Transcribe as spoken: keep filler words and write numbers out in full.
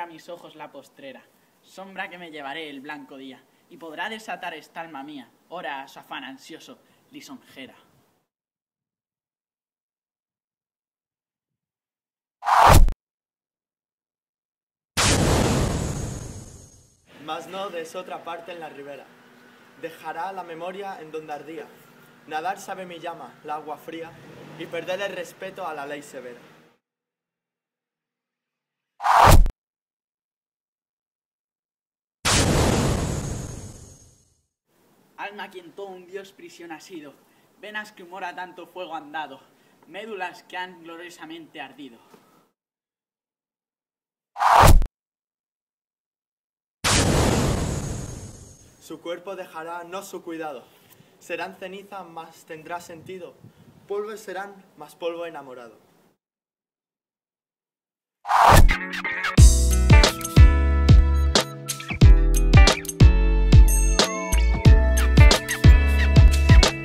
a mis ojos la postrera, sombra que me llevaré el blanco día, y podrá desatar esta alma mía, ora a su afán ansioso, lisonjera. Mas no des otra parte en la ribera, dejará la memoria en donde ardía, nadar sabe mi llama, la agua fría, y perder el respeto a la ley severa. Alma quien todo un dios prisión ha sido, venas que humor a tanto fuego han dado, médulas que han gloriosamente ardido. Su cuerpo dejará no su cuidado, serán ceniza, mas tendrá sentido, polvo serán, mas polvo enamorado.